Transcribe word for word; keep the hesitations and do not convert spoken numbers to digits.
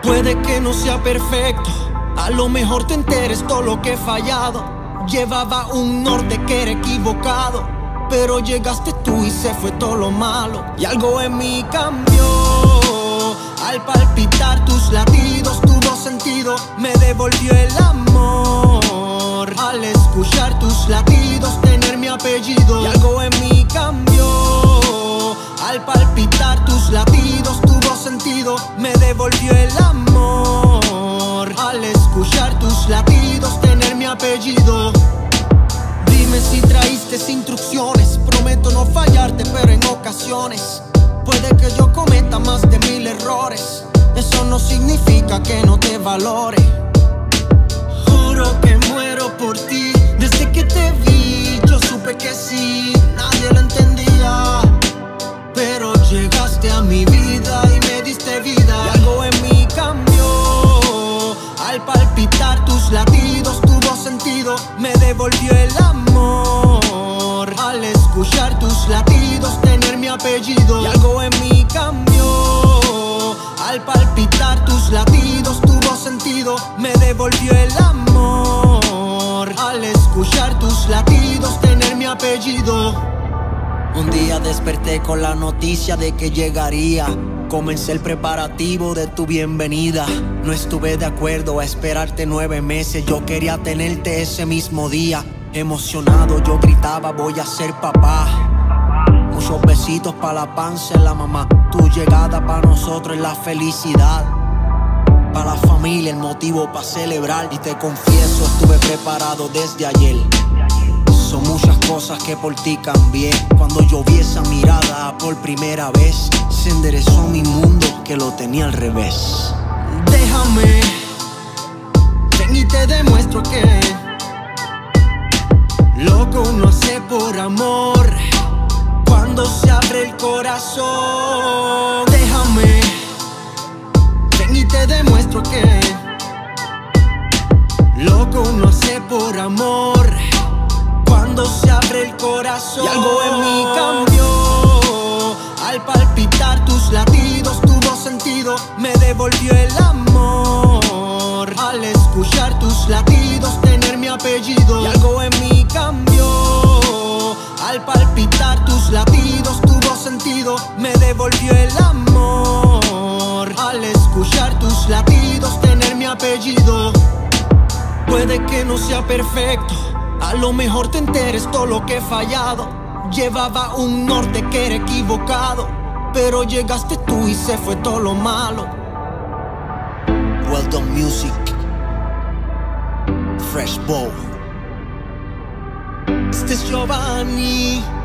Puede que no sea perfecto, a lo mejor te enteres todo lo que he fallado. Llevaba un norte que era equivocado, pero llegaste tú y se fue todo lo malo. Y algo en mí cambió, al palpitar tus latidos tuvo sentido, me devolvió el amor. Al escuchar tus latidos tener mi apellido. Y algo en mí cambió, al palpitar tus latidos tuvo sentido, me devolvió el amor. Al escuchar tus latidos tener mi apellido. Dime si traíste instrucciones, prometo no fallarte, pero en ocasiones puede que yo cometa más de mil errores. Eso no significa que no te valore. Juro que muero por ti. Desde que te vi yo supe que sí, nadie lo entendía, pero llegaste a mi vida y me diste vida. Y algo en mí cambió, al palpitar tus latidos tuvo sentido, me devolvió el amor. Al escuchar tus latidos tener mi apellido. Y algo en mí cambió, al palpitar tus latidos tuvo sentido, me devolvió el amor. Al escuchar tus latidos tener mi apellido. Un día desperté con la noticia de que llegaría. Comencé el preparativo de tu bienvenida. No estuve de acuerdo a esperarte nueve meses. Yo quería tenerte ese mismo día. Emocionado yo gritaba, voy a ser papá. Muchos besitos pa' la panza en la mamá. Tu llegada pa' nosotros es la felicidad. Pa' la familia el motivo pa' celebrar. Y te confieso, estuve preparado desde ayer. Son muchas cosas que por ti cambié. Cuando yo vi esa mirada por primera vez, se enderezó mi mundo que lo tenía al revés. Déjame, ven y te demuestro que lo que uno hace por amor, cuando se abre el corazón. Déjame, ven y te demuestro que lo que uno hace por amor, cuando se abre el corazón. Y algo en mí cambió, al palpitar tus latidos tuvo sentido, me devolvió el amor. Al escuchar tus latidos tener mi apellido. Y algo en mí cambió, al palpitar tus latidos tuvo sentido, me devolvió el amor. Al escuchar tus latidos tener mi apellido. Puede que no sea perfecto, a lo mejor te enteres todo lo que he fallado. Llevaba un norte que era equivocado, pero llegaste tú y se fue todo lo malo. Well Done Music, Fresh Bow. Este es Giovanni.